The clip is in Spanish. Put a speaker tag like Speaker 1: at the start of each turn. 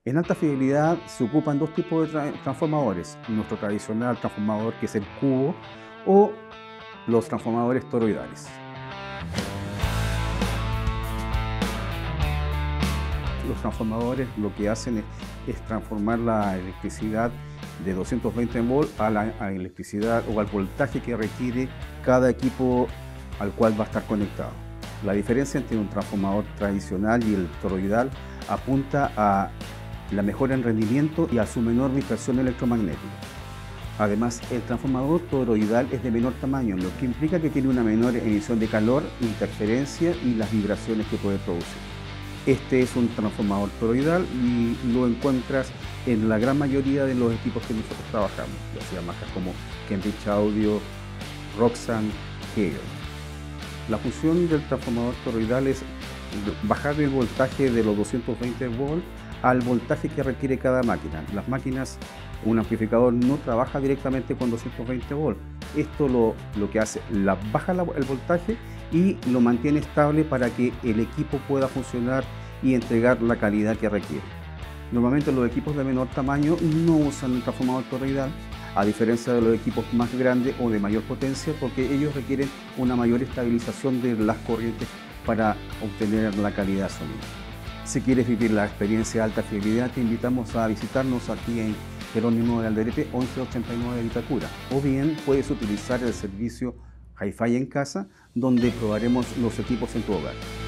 Speaker 1: En alta fidelidad se ocupan dos tipos de transformadores, nuestro tradicional transformador que es el cubo o los transformadores toroidales. Los transformadores lo que hacen es transformar la electricidad de 220 volts a la electricidad o al voltaje que requiere cada equipo al cual va a estar conectado. La diferencia entre un transformador tradicional y el toroidal apunta a la mejora en rendimiento y a su menor dispersión electromagnética. Además, el transformador toroidal es de menor tamaño, lo que implica que tiene una menor emisión de calor, interferencia y las vibraciones que puede producir. Este es un transformador toroidal y lo encuentras en la gran mayoría de los equipos que nosotros trabajamos, ya sea marcas como Cambridge Audio, Roxan, Hale. La función del transformador toroidal es bajar el voltaje de los 220 volts al voltaje que requiere cada máquina. Las máquinas, un amplificador no trabaja directamente con 220 volts. Esto lo que hace, baja el voltaje y lo mantiene estable para que el equipo pueda funcionar y entregar la calidad que requiere. Normalmente los equipos de menor tamaño no usan el transformador toroidal, a diferencia de los equipos más grandes o de mayor potencia, porque ellos requieren una mayor estabilización de las corrientes para obtener la calidad de sonido. Si quieres vivir la experiencia de alta fidelidad, te invitamos a visitarnos aquí en Jerónimo de Alderete 1189 de Vitacura, o bien puedes utilizar el servicio Hi-Fi en casa, donde probaremos los equipos en tu hogar.